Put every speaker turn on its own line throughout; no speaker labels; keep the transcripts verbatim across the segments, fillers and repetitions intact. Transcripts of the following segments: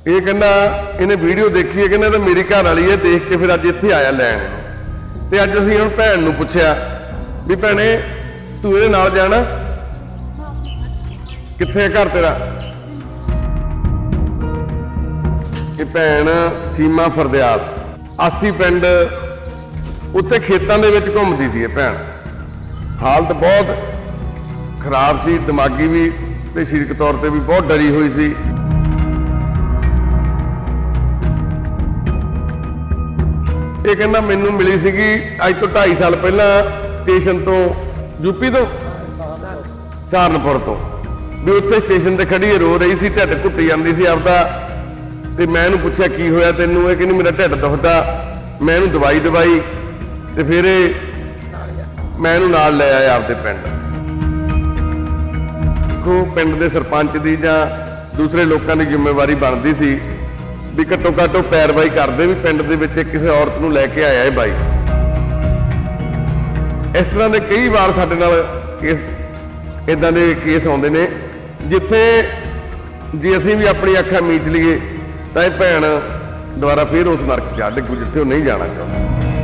ये कहना इन्हें वीडियो देखी है, कहना तो मेरी घर वाली है, देख के फिर अज इत्थे आया लैन। तो अज असीं हुण भैन नूं पुछया भी भैणे तू इहदे नाल जाना, कित्थे घर तेरा? ये भैन सीमा फरदयाल आसी पिंड उत्थे खेतां दे विच घुमदी सी। भैन हालत बहुत खराब सी, दिमागी भी ते सरीरक तौर पर भी बहुत डरी हुई सी। ये कहना मैनू मिली सी अज तो ढाई साल पहला स्टेशन तो यूपी तो सहारनपुर तो भी उत्थे स्टेशन ते खड़ी रो रही सी, ढिड घुट्टी जाती सी आपदा। ते मैं इहनूं पुछया की होया तैनूं? ये कहनी मेरा ढिड दुखदा। मैं इहनूं दवाई दवाई ते फिर मैं इहनूं नाल लै आया आपदे पिंड। देखो पिंड दे सरपंच दी जां दूसरे लोकां दी जिम्मेवारी बनदी सी भी घट्टो घट्ट पैरवाई करदे भी पिंड दे विच किसी औरत नूं लैके आया है बाई। इस तरह के कई बार साडे नाल केस इदां दे केस आउंदे ने जिथे जे असीं भी अपनी अखां मीच लीए तां इह भैण दुबारा फिर उस नरक च डिग्गू जिथे नहीं जाना चाहुंदी।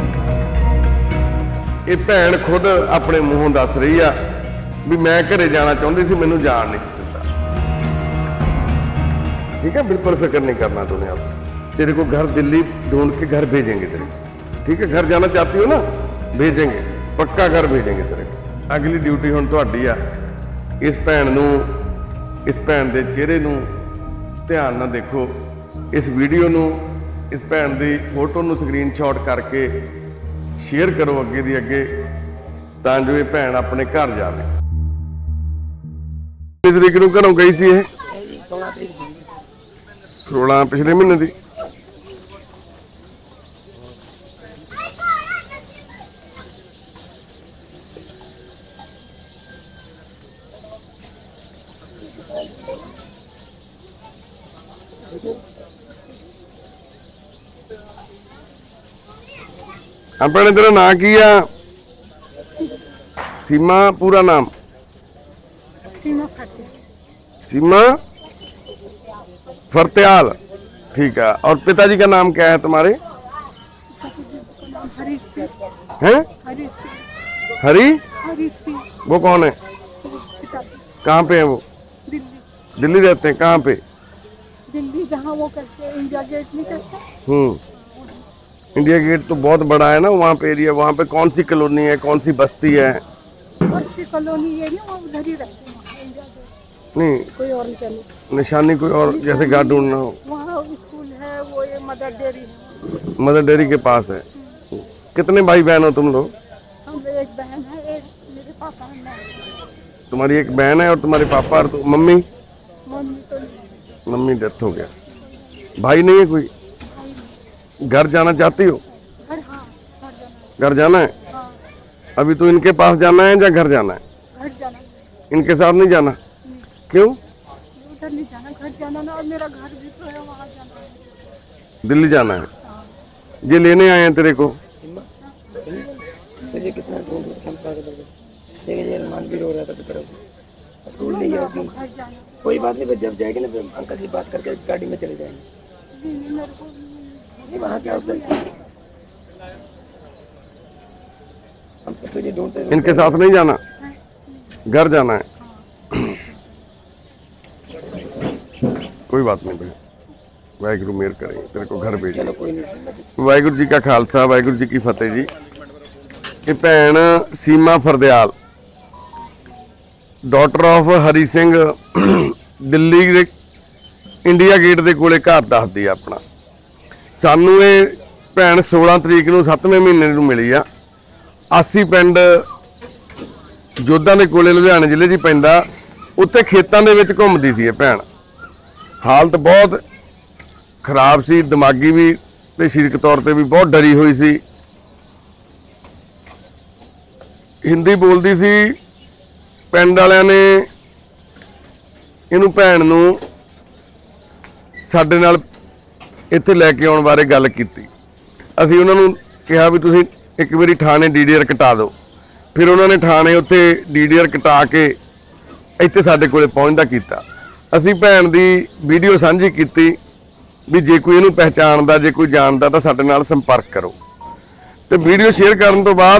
ये भैन खुद अपने मूहों दस रही आ भी मैं घरे जाना चाहती सी, मैनूं जाण नहीं दिता। ठीक है, बिल्कुल फिक्र नहीं करना तूने। अब तेरे को घर दिल्ली ढूंढ के घर भेजेंगे तेरे। ठीक है, घर जाना चाहती हो ना, भेजेंगे, पक्का घर भेजेंगे तेरे को। अगली ड्यूटी हुण तुहाडी आ। इस भैन नूं इस भैन दे चेहरे नूं ध्यान नाल देखो, इस वीडियो नूं इस भैन दी फोटो नूं स्क्रीनशॉट करके शेयर करो अगे दी अगे, तां जो ये भैन अपने घर जावे। कितनी तरीक नूं घरों गई सी? सोलह पिछले महीने दी। अपने तेरा नाम की आ? सीमा पूरा नाम? सीमा फरदयाल। ठीक है, और पिताजी का नाम क्या है तुम्हारे? हैं? हरी? वो कौन है? कहाँ पे है वो? दिल्ली। दिल्ली रहते हैं? कहाँ पे?
दिल्ली जहाँ वो करते हैं, इंडिया गेट नहीं करते?
हम्म, इंडिया गेट तो बहुत बड़ा है ना वहाँ पे एरिया। वहाँ पे कौन सी कॉलोनी है, कौन सी बस्ती है?
बस्ती कॉलोनी ये नहीं, वो उधर ही रहते हैं, इंडिया गेट
नहीं,
कोई और निशानी
निशानी कोई और जैसे घर ढूंढना हो।
वहाँ स्कूल है, वो ये मदर डेयरी है।
मदर डेयरी के पास है। कितने भाई बहन हो तुम लोग?
हम एक बहन है, एक मेरे पापा है, मैं।
तुम्हारी एक बहन है और तुम्हारे पापा और तो मम्मी?
मम्मी तो नहीं।
मम्मी डेथ हो गया। भाई नहीं है कोई? घर जाना चाहती हो?
घर, हाँ, घर जाना है।
घर जाना है?
हाँ।
अभी तो इनके पास जाना है या घर जाना है?
घर जाना है।
इनके साथ नहीं जाना? क्यों?
उधर नहीं जाना, घर जाना ना, और मेरा घर भी तो है, वहाँ जाना है।
दिल्ली जाना है?
हाँ।
ये लेने आए हैं तेरे को?
मुझे कितना ढूंढ हम पागल हो गए, लेकिन ये मान भी रो रहा था तरफ स्कूल नहीं गया।
घर जाना।
कोई बात नहीं, जब जाएगी ना अंकल जी बात करके गाड़ी में चले जाएंगे।
नहीं, मेरे को
नहीं, वहाँ क्या होता है, हम तो तुझे ढूंढते हैं।
इनके साथ नहीं जाना, घर जाना है? कोई बात नहीं भाई, वाहिगुरू मेहर करेंगे, तेरे को घर भेज। वाहिगुरू जी का खालसा, वाहिगुरू जी की फतेह जी। ये भैन सीमा फरदयाल डॉटर ऑफ हरी सिंह दिल्ली दे इंडिया गेट के कोले घर दसदी अपना। सानू ये भैन सोलह तरीक नूं सत्तवें महीने नूं मिली आ। आसी पिंड जोधा के कोले लुधियाने जिले च पैंदा, उत्थे खेतां दे विच घुमदी सी। भैन हालत बहुत खराब सी, दिमागी भी ते सरीरक तौर पर भी बहुत डरी हुई सी। हिंदी बोलदी सी। पिंड वालियां ने इहनूं भैन नूं साडे नाल इत्थे लैके आउण बारे गल कीती। असीं उन्हां नूं कहा भी तुसीं एक बारी थाने डी डी आर कटा दो। फिर उन्होंने थाने उत्थे डी डी आर कटा के इत्थे साडे कोले पहुंचदा कीता। असीं भैन दी वीडियो साझी कीती ਵੀ ਜੇ ਕੋਈ ਇਹਨੂੰ ਪਹਿਚਾਣਦਾ ਜੇ ਕੋਈ ਜਾਣਦਾ ਤਾਂ ਸਾਡੇ ਨਾਲ ਸੰਪਰਕ ਕਰੋ। ਤੇ ਵੀਡੀਓ ਸ਼ੇਅਰ ਕਰਨ ਤੋਂ ਬਾਅਦ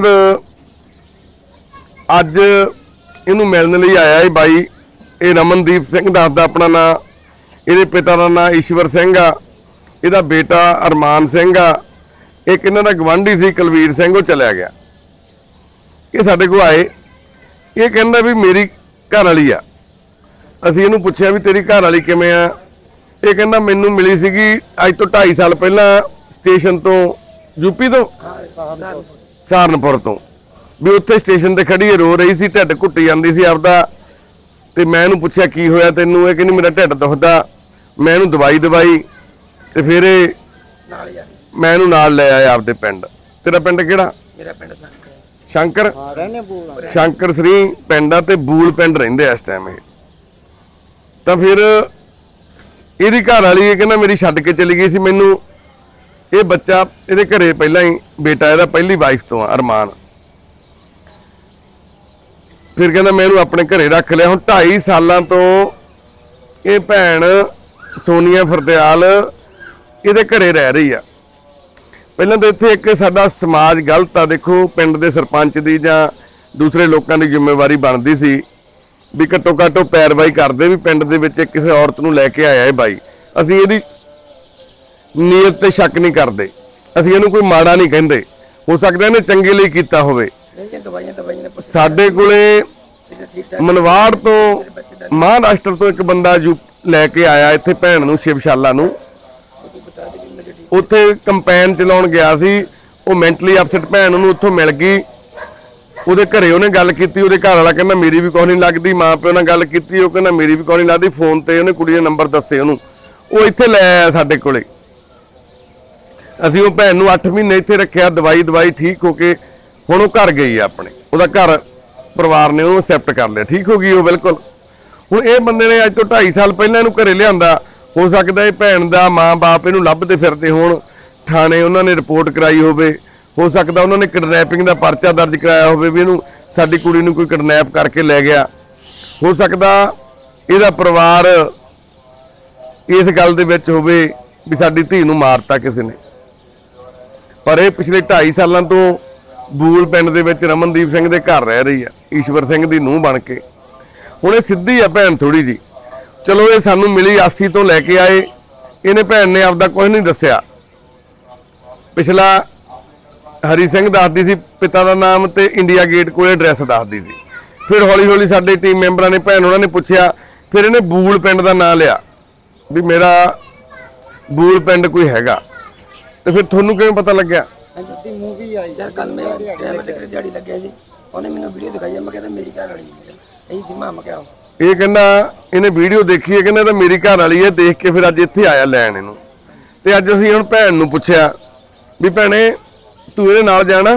ਅੱਜ ਇਹਨੂੰ ਮਿਲਣ ਲਈ ਆਇਆ ਇਹ ਬਾਈ। ਇਹ ਰਮਨਦੀਪ ਸਿੰਘ ਦੱਸਦਾ ਆਪਣਾ ਨਾਂ, ਇਹਦੇ ਪਿਤਾ ਦਾ ਨਾਂ ਈਸ਼ਵਰ ਸਿੰਘ ਆ, ਇਹਦਾ ਬੇਟਾ ਅਰਮਾਨ ਸਿੰਘ ਆ, ਇੱਕ ਇਹਨਾਂ ਦਾ ਗਵਾਂਢੀ ਸੀ ਕੁਲਵੀਰ ਸਿੰਘ, ਉਹ ਚਲਿਆ ਗਿਆ। ਇਹ ਸਾਡੇ ਕੋਲ ਆਏ, ਇਹ ਕਹਿੰਦਾ ਵੀ ਮੇਰੀ ਘਰ ਵਾਲੀ ਆ। ਅਸੀਂ ਇਹਨੂੰ ਪੁੱਛਿਆ ਵੀ ਤੇਰੀ ਘਰ ਵਾਲੀ ਕਿਵੇਂ ਆ? ਇਹ ਕਹਿੰਦਾ ਮੈਨੂੰ ਮਿਲੀ ਸੀਗੀ ਅੱਜ ਤੋਂ ਢਾਈ ਸਾਲ ਪਹਿਲਾਂ ਸਟੇਸ਼ਨ ਤੋਂ, ਯੂਪੀ ਤੋਂ, ਸਹਾਰਨਪੁਰ ਤੋਂ, ਵੀ ਉੱਥੇ ਸਟੇਸ਼ਨ ਤੇ ਖੜੀ ਰੋ ਰਹੀ ਸੀ, ਢਿੱਡ ਘੁੱਟੀ ਜਾਂਦੀ ਸੀ ਆਪਦਾ। ਤੇ ਮੈਂ ਇਹਨੂੰ ਪੁੱਛਿਆ ਕੀ ਹੋਇਆ ਤੈਨੂੰ? ਇਹ ਕਹਿੰਦੀ ਮੇਰਾ ਢਿੱਡ ਦੁਖਦਾ। ਮੈਂ ਇਹਨੂੰ ਦਵਾਈ ਦਵਾਈ ਤੇ ਫਿਰ ਇਹ ਮੈਂ ਇਹਨੂੰ ਨਾਲ ਲੈ ਆਇਆ ਆਪਦੇ ਪਿੰਡ। ਤੇਰਾ ਪਿੰਡ ਕਿਹੜਾ?
ਮੇਰਾ ਪਿੰਡ
ਸ਼ੰਕਰ।
ਸ਼ੰਕਰ
ਸ਼ੰਕਰ ਸ੍ਰੀ ਪਿੰਡ ਆ ਤੇ ਬੂਲ ਪਿੰਡ ਰਹਿੰਦੇ ਇਸ ਟਾਈਮ ਇਹ। ਤਾਂ ਫਿਰ ਇਹਦੀ ਘਰ ਵਾਲੀ ਇਹ ਕਹਿੰਦਾ ਮੇਰੀ ਛੱਡ ਕੇ ਚਲੀ ਗਈ ਸੀ ਮੈਨੂੰ। ਇਹ ਬੱਚਾ ਇਹਦੇ ਘਰੇ ਪਹਿਲਾਂ ਹੀ ਬੇਟਾ ਇਹਦਾ ਪਹਿਲੀ ਵਾਈਫ ਤੋਂ ਆ ਅਰਮਾਨ। ਫਿਰ ਕਹਿੰਦਾ ਮੈਂ ਇਹਨੂੰ ਆਪਣੇ ਘਰੇ ਰੱਖ ਲਿਆ। ਹੁਣ ਢਾਈ ਸਾਲਾਂ ਤੋਂ ਇਹ ਭੈਣ ਸੋਨੀਆ ਫਰਦਿਆਲ ਇਹਦੇ ਘਰੇ ਰਹਿ ਰਹੀ ਆ। ਪਹਿਲਾਂ ਤਾਂ ਇੱਥੇ ਇੱਕ ਸਾਡਾ ਸਮਾਜ ਗਲਤ ਆ। ਦੇਖੋ ਪਿੰਡ ਦੇ ਸਰਪੰਚ ਦੀ ਜਾਂ ਦੂਸਰੇ ਲੋਕਾਂ ਦੀ ਜ਼ਿੰਮੇਵਾਰੀ ਬਣਦੀ ਸੀ ਵੀ ਘੱਟੋ ਘੱਟ ਉਹ ਪੈਰਵਾਈ ਕਰਦੇ ਵੀ ਪਿੰਡ ਦੇ ਵਿੱਚ ਕਿਸੇ ਔਰਤ ਨੂੰ ਲੈ ਕੇ ਆਇਆ ਇਹ ਬਾਈ। ਅਸੀਂ ਇਹਦੀ ਨੀਅਤ ਤੇ ਸ਼ੱਕ ਨਹੀਂ ਕਰਦੇ, ਅਸੀਂ ਇਹਨੂੰ ਕੋਈ ਮਾੜਾ ਨਹੀਂ ਕਹਿੰਦੇ। ਹੋ ਸਕਦਾ ਇਹਨੇ ਚੰਗੇ ਲਈ ਕੀਤਾ ਹੋਵੇ। ਸਾਡੇ ਕੋਲੇ ਮਨਵਾੜ ਤੋਂ ਮਹਾਰਾਸ਼ਟਰ ਤੋਂ ਇੱਕ ਬੰਦਾ ਲੈ ਕੇ ਆਇਆ ਇੱਥੇ ਭੈਣ ਨੂੰ ਸ਼ਿਵਸ਼ਾਲਾ ਨੂੰ। ਉੱਥੇ ਕੰਪੇਨ ਚਲਾਉਣ ਗਿਆ ਸੀ। ਉਹ ਮੈਂਟਲੀ ਅਪਸੈਟ ਭੈਣ ਨੂੰ ਉੱਥੋਂ ਮਿਲ ਗਈ। ਉਹਦੇ ਘਰੇ ਉਹਨੇ ਗੱਲ ਕੀਤੀ। ਉਹਦੇ ਘਰ ਵਾਲਾ ਕਹਿੰਦਾ ਮੇਰੀ ਵੀ ਕੋਈ ਨਹੀਂ ਲੱਗਦੀ। ਮਾਂ ਪਿਓ ਨਾਲ ਗੱਲ ਕੀਤੀ, ਉਹ ਕਹਿੰਦਾ ਮੇਰੀ ਵੀ ਕੋਈ ਨਹੀਂ ਲੱਗਦੀ। ਫੋਨ ਤੇ ਉਹਨੇ ਕੁੜੀ ਦੇ ਨੰਬਰ ਦੱਸੇ ਉਹਨੂੰ, ਉਹ ਇੱਥੇ ਲੈ ਆਇਆ ਸਾਡੇ ਕੋਲੇ। ਅਸੀਂ ਉਹ ਭੈਣ ਨੂੰ ਅੱਠ ਮਹੀਨੇ ਇੱਥੇ ਰੱਖਿਆ, ਦਵਾਈ ਦਵਾਈ ਠੀਕ ਹੋ ਕੇ ਹੁਣ ਉਹ ਘਰ ਗਈ ਆ ਆਪਣੇ। ਉਹਦਾ ਘਰ ਪਰਿਵਾਰ ਨੇ ਉਹਨੂੰ ਐਕਸੈਪਟ ਕਰ ਲਿਆ, ਠੀਕ ਹੋ ਗਈ ਉਹ ਬਿਲਕੁਲ। ਹੁਣ ਇਹ ਬੰਦੇ ਨੇ ਅੱਜ ਤੋਂ ਢਾਈ ਸਾਲ ਪਹਿਲਾਂ ਇਹਨੂੰ ਘਰੇ ਲਿਆਂਦਾ। ਹੋ ਸਕਦਾ ਇਹ ਭੈਣ ਦਾ ਮਾਂ ਬਾਪ ਇਹਨੂੰ ਲੱਭਦੇ ਫਿਰਦੇ ਹੋਣ, ਥਾਣੇ ਉਹਨਾਂ ਨੇ ਰਿਪੋਰਟ ਕਰਾਈ ਹੋਵੇ। ਹੋ ਸਕਦਾ ਉਹਨਾਂ ਨੇ ਕਿਡਨੈਪਿੰਗ ਦਾ ਪਰਚਾ ਦਰਜ ਕਰਾਇਆ ਹੋਵੇ ਵੀ ਇਹਨੂੰ ਸਾਡੀ ਕੁੜੀ ਨੂੰ ਕੋਈ ਕਿਡਨੈਪ ਕਰਕੇ ਲੈ ਗਿਆ। ਹੋ ਸਕਦਾ ਇਹਦਾ ਪਰਿਵਾਰ ਇਸ ਗੱਲ ਦੇ ਵਿੱਚ ਹੋਵੇ ਵੀ ਸਾਡੀ ਧੀ ਨੂੰ ਮਾਰਤਾ ਕਿਸੇ ਨੇ। ਪਰ ਇਹ ਪਿਛਲੇ ਢਾਈ ਸਾਲਾਂ ਤੋਂ ਬੂਲ ਪਿੰਡ ਦੇ ਵਿੱਚ ਰਮਨਦੀਪ ਸਿੰਘ ਦੇ ਘਰ ਰਹਿ ਰਹੀ ਆ, ਈਸ਼ਵਰ ਸਿੰਘ ਦੀ ਨੂੰਹ ਬਣ ਕੇ। ਹੁਣ ਇਹ ਸਿੱਧੀ ਆ ਭੈਣ ਥੋੜੀ ਜੀ। ਚਲੋ ਇਹ ਸਾਨੂੰ ਮਿਲੀ ਆਸੀ ਤੋਂ ਲੈ ਕੇ ਆਏ। ਇਹਨੇ ਭੈਣ ਨੇ ਆਪਦਾ ਕੁਝ ਨਹੀਂ ਦੱਸਿਆ। ਪਿਛਲਾ ਹਰੀ ਸਿੰਘ ਦੱਸਦੀ ਸੀ ਪਿਤਾ ਦਾ ਨਾਮ ਤੇ ਇੰਡੀਆ ਗੇਟ ਕੋਲੇ ਐਡਰੈਸ ਦੱਸਦੀ ਸੀ। ਫਿਰ ਹੌਲੀ ਹੌਲੀ ਸਾਡੇ ਟੀਮ ਮੈਂਬਰਾਂ ਨੇ ਭੈਣ ਉਹਨਾਂ ਨੇ ਪੁੱਛਿਆ, ਫਿਰ ਇਹਨੇ ਬੂਲ ਪਿੰਡ ਦਾ ਨਾਂ ਲਿਆ ਵੀ ਮੇਰਾ ਬੂਲ ਪਿੰਡ ਕੋਈ ਹੈਗਾ। ਤੇ ਫਿਰ ਤੁਹਾਨੂੰ ਕਿਵੇਂ ਪਤਾ ਲੱਗਿਆ?
ਮੂਵੀ ਆਈ ਯਾਰ ਕੱਲ ਮੈਂ ਕੈਮਰੇ ਤੇ ਦਿਹਾੜੀ ਲੱਗਿਆ ਜੀ, ਉਹਨੇ ਮੈਨੂੰ ਵੀਡੀਓ ਦਿਖਾਈ। ਮੈਂ ਕਹਿੰਦਾ ਮੇਰੀ ਘਰ ਵਾਲੀ ਹੈ ਇਹੀ ਸੀ। ਮਾਂ ਕਿਹਾ
ਇਹ ਕਹਿੰਦਾ ਇਹਨੇ ਵੀਡੀਓ ਦੇਖੀ ਹੈ, ਕਹਿੰਦਾ ਤਾਂ ਮੇਰੀ ਘਰ ਵਾਲੀ ਹੈ। ਦੇਖ ਕੇ ਫਿਰ ਅੱਜ ਇੱਥੇ ਆਇਆ ਲੈਣ ਇਹਨੂੰ। ਤੇ ਅੱਜ ਅਸੀਂ ਹੁਣ ਭੈਣ ਨੂੰ ਪੁੱਛਿਆ ਵੀ ਭੈਣੇ ਤੂੰ ਇਹਦੇ ਨਾਲ ਜਾਣਾ?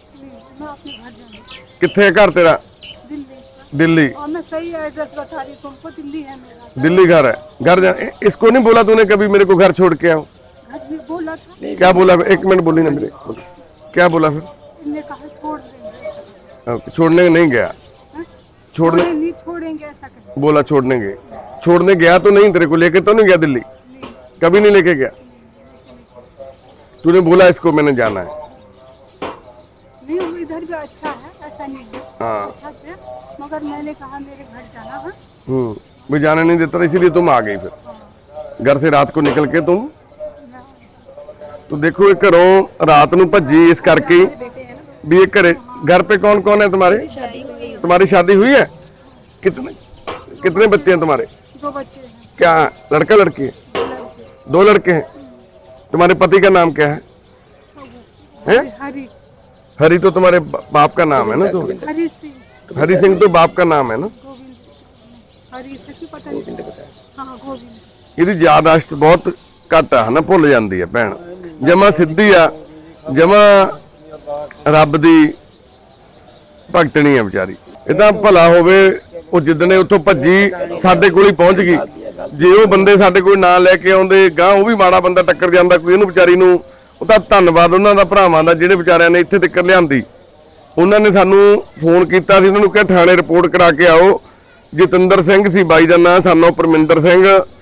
कितने घर तेरा?
दिल्ली।
दिल्ली।
और मैं सही एड्रेस बता रही हूँ तुमको, दिल्ली है मेरा।
दिल्ली घर है। घर जा इसको नहीं बोला तूने कभी मेरे को घर छोड़ के आओ?
घर भी बोला था।
क्या बोला? एक मिनट बोली ना मेरे। क्या बोला फिर?
इन्हें कहा छोड़ देंगे।
छोड़ने नहीं गया? छोड़ने
नहीं छोड़ेंगे ऐसा कहा।
बोला छोड़ने गए। छोड़ने गया तो नहीं? तेरे को लेके तो नहीं गया दिल्ली? कभी नहीं लेके गया? तूने बोला इसको मैंने जाना है?
नहीं वो इधर भी अच्छा है, ऐसा नहीं है।
हाँ।
अच्छा से, मगर मैंने कहा मेरे घर जाना है।
हम्म, मैं जाने नहीं देता इसीलिए तुम आ गई फिर घर से रात को निकल के तुम। तो देखो ये घरों रात नूं भज्जी इस करके भी ये घरे। घर पे कौन कौन है तुम्हारे? तुम्हारी शादी हुई है? कितने कितने बच्चे हैं तुम्हारे?
दो बच्चे हैं।
क्या लड़का लड़की? दो लड़के हैं। तुम्हारे पति का नाम क्या है? हैं?
हरी।
हरी तो तुम्हारे बाप का नाम है ना? तो
हरी सिंह।
हरी सिंह तो बाप का नाम है ना?
गोविंद। हरी से पता नहीं। हाँ गोविंद।
ਇਹਦੀ ਯਾਦਾਸ਼ਤ ਬਹੁਤ ਘੱਟ ਆ ਨਾ, ਭੁੱਲ ਜਾਂਦੀ ਹੈ ਭੈਣ। ਜਮਾ ਸਿੱਧੀ ਆ, ਜਮਾ ਰੱਬ ਦੀ ਭਗਤਣੀ ਆ ਵਿਚਾਰੀ। ਇਦਾਂ ਭਲਾ ਹੋਵੇ ਉਹ ਜਿੱਦਣੇ ਉੱਥੋਂ ਭੱਜੀ ਸਾਡੇ ਕੋਲ ਹੀ ਪਹੁੰਚ ਗਈ। ਜੇ ਉਹ ਬੰਦੇ ਸਾਡੇ ਕੋਲ ਨਾਂ ਲੈ ਕੇ ਆਉਂਦੇ ਗਾਂ, ਉਹ ਵੀ ਮਾੜਾ ਬੰਦਾ ਟੱਕਰ ਜਾਂਦਾ ਕੋਈ, ਇਹਨੂੰ ਵਿਚਾਰੀ ਨੂੰ। ਉਹ ਤਾਂ ਧੰਨਵਾਦ ਉਹਨਾਂ ਦਾ ਭਰਾਵਾਂ ਦਾ ਜਿਹੜੇ ਵਿਚਾਰਿਆਂ ਨੇ ਇੱਥੇ ਤੱਕ ਲਿਆਂਦੀ। ਉਹਨਾਂ ਨੇ ਸਾਨੂੰ ਫੋਨ ਕੀਤਾ ਸੀ, ਉਹਨਾਂ ਨੂੰ ਕਿਹਾ ਥਾਣੇ ਰਿਪੋਰਟ ਕਰਾ ਕੇ ਆਓ। ਜਤਿੰਦਰ ਸਿੰਘ ਸੀ ਬਾਈ ਦਾ ਨਾਂ, ਸਾਨੂੰ ਪਰਮਿੰਦਰ ਸਿੰਘ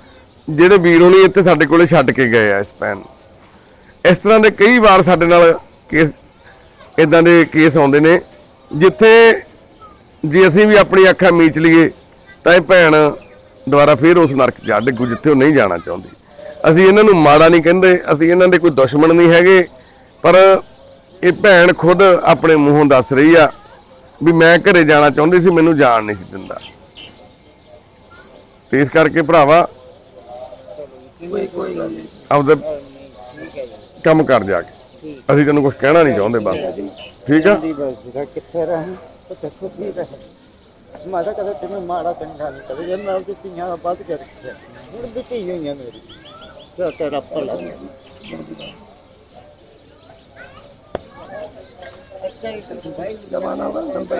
ਜਿਹੜੇ ਵੀਰ ਹੋਣੀ ਇੱਥੇ ਸਾਡੇ ਕੋਲੇ ਛੱਡ ਕੇ ਗਏ ਆ ਇਸ ਭੈਣ ਨੂੰ। ਇਸ ਤਰ੍ਹਾਂ ਦੇ ਕਈ ਵਾਰ ਸਾਡੇ ਨਾਲ ਕੇਸ ਇਦਾਂ ਦੇ ਕੇਸ ਆਉਂਦੇ ਨੇ ਜਿੱਥੇ ਜੇ ਅਸੀਂ ਵੀ ਆਪਣੀ ਅੱਖਾਂ ਮੀਚ ਲਈਏ ਤਾਂ ਇਹ ਭੈਣ ਦੁਬਾਰਾ ਫੇਰ ਉਸ ਨਰਕ ਜਾ ਡਿੱਗੂ ਜਿੱਥੇ ਉਹ ਨਹੀਂ ਜਾਣਾ ਚਾਹੁੰਦੀ। ਅਸੀਂ ਇਹਨਾਂ ਨੂੰ ਮਾੜਾ ਨਹੀਂ ਕਹਿੰਦੇ, ਅਸੀਂ ਇਹਨਾਂ ਦੇ ਕੋਈ ਦੁਸ਼ਮਣ ਨਹੀਂ ਹੈਗੇ, ਪਰ ਇਹ ਭੈਣ ਖੁਦ ਆਪਣੇ ਮੂੰਹੋਂ ਦੱਸ ਰਹੀ ਆ ਵੀ ਮੈਂ ਘਰੇ ਜਾਣਾ ਚਾਹੁੰਦੀ ਸੀ, ਮੈਨੂੰ ਜਾਣ ਨਹੀਂ ਸੀ ਦਿੰਦਾ। ਤੇ ਇਸ ਕਰਕੇ ਭਰਾਵਾ
ਕੋਈ ਕੋਈ ਗੱਲ ਨਹੀਂ,
ਆਪਦਾ ਕੰਮ ਕਰ ਜਾ ਕੇ, ਅਸੀਂ ਤੈਨੂੰ ਕੁਝ ਕਹਿਣਾ ਨਹੀਂ ਚਾਹੁੰਦੇ ਬਸ, ਠੀਕ ਆ।
ਕਿੱਥੇ ਰਹੇ ਤੇ ਖੁਦ ਹੀ ਰਹੇ। ਮਾਦਾ ਕਦੇ ਤੈਨੂੰ ਮਾੜਾ ਚੰਗਾ ਨਹੀਂ ਕਦੇ ਜੇ ਮੈਂ ਉਹਦੀ ਧੀਆਂ ਦਾ ਵੱਧ ਕੇ ਰੱਖਿਆ ਹੁਣ ਵੀ ਧੀ ਹੋਈਆਂ ਮੇਰੀ ਤੇ ਤੇਰਾ ਭਲਾ
जमाना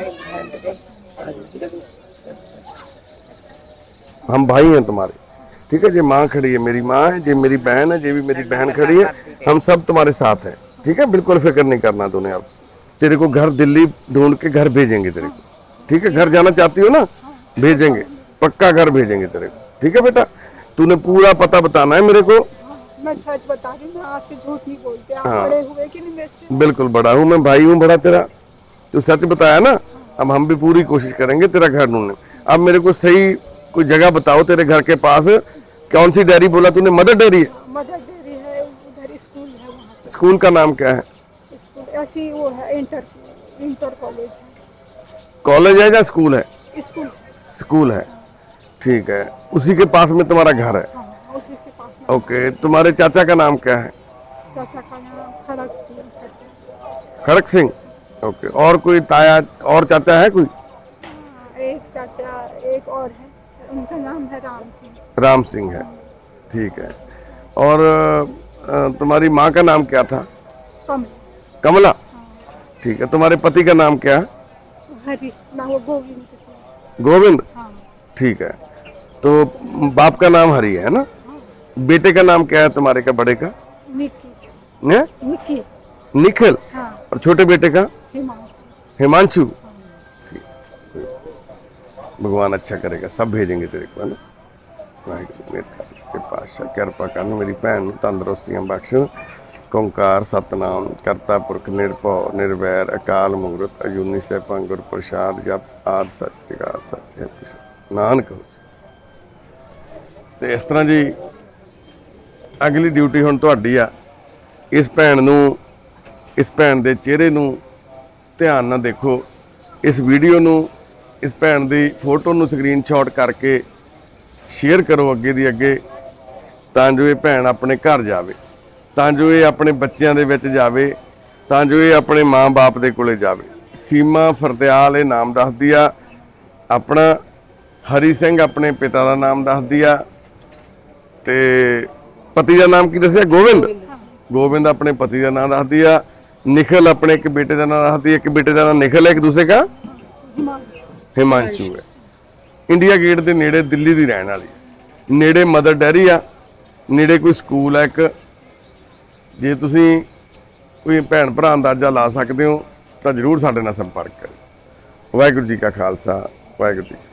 हम भाई हैं तुम्हारे, ठीक है। जे माँ खड़ी है मेरी माँ है, जे मेरी बहन है, जे भी मेरी बहन खड़ी है, हम सब तुम्हारे साथ हैं, ठीक है। बिल्कुल फिक्र नहीं करना तूने। अब तेरे को घर दिल्ली ढूंढ के घर भेजेंगे तेरे को, ठीक है। घर जाना चाहती हो ना, भेजेंगे, पक्का घर भेजेंगे तेरे को, ठीक है बेटा। तूने पूरा पता बताना है मेरे को।
मैं सच बता रही हूँ, मैं आपसे झूठ नहीं बोलती। आप
हाँ।
बड़े हुए कि नहीं मेरे से?
बिल्कुल बड़ा हूँ मैं, भाई हूँ बड़ा तेरा। तू सच बताया ना, अब हम भी पूरी कोशिश करेंगे तेरा घर ढूंढने। अब मेरे को सही कोई जगह बताओ तेरे घर के पास। कौन सी डेयरी बोला तूने? मदर डेयरी है?
मदर डेयरी है, उधर स्कूल है, वहाँ
स्कूल का नाम क्या है?
स्कूल ऐसी वो है, इंटर इंटर कॉलेज है।
कॉलेज है या स्कूल है?
स्कूल
स्कूल है, ठीक है। उसी के पास में तुम्हारा घर है?
हाँ, उसी के पास में।
ओके। तुम्हारे चाचा का नाम क्या है?
चाचा का नाम खड़क सिंह करके।
खड़क सिंह, ओके। और कोई ताया और चाचा है कोई?
हाँ, एक चाचा एक और है, उनका नाम है राम सिंह।
राम सिंह है, ठीक है। और अ, तुम्हारी माँ का नाम क्या था?
कमल।
कमला,
हाँ,
ठीक है। तुम्हारे पति का नाम क्या है?
हरी ना, वो गोविंद सिंह।
गोविंद,
हाँ,
ठीक है। तो बाप का नाम हरी है ना?
हाँ,
बेटे का नाम क्या है तुम्हारे का, बड़े का?
निकी।
ने?
निकी।
निखिल।
हाँ,
और छोटे बेटे का?
हिमांशु।
हिमांशु। भगवान अच्छा करेगा, सब भेजेंगे तेरे को, है ना। वाहिगुरू मेरे खाल सच्चे पातशाह किरपा करन, मेरी भैन नूं तंदुरुस्तियां बख्शन। ओंकार सतनाम करता पुरख निरभौ निर्वैर अकाल मूरत अजूनी सैभं गुर प्रसाद जप आद सच जगत सच है नानक होसि। ते इस तरह जी अगली ड्यूटी हुण तुहाडी आ। इस भैन नूं, इस भैन दे चेहरे नूं ध्यान नाल देखो, इस वीडियो नूं, इस भैन दी फोटो नूं स्क्रीनशॉट करके शेयर करो अगे दी अगे, तां जो ये भैन अपने घर जावे, तां जो ये अपने बच्चों दे विच जावे, तां जो ये अपने माँ बाप दे कोले जावे। सीमा फरदयाल ये नाम दसदी आ अपना, हरी सिंह अपने पिता का नाम दसदी आ, ते पति का नाम की दसिया? गोविंद। गोविंद अपने पति का नाम दसदी आ। निखिल अपने एक बेटे का नाम दसदी, एक बेटे का नाम निखिल है, एक दूसरे का हिमांशु है। इंडिया गेट के नेड़े दिल्ली की रहने वाली, नेड़े मदर डेयरी आ, नेड़े कोई स्कूल है एक। जे तुसी कोई भैन भरा अंदाजा ला सकते हो तो जरूर साडे नाल संपर्क करो। वाहिगुरू जी का खालसा, वाहिगुरू जी।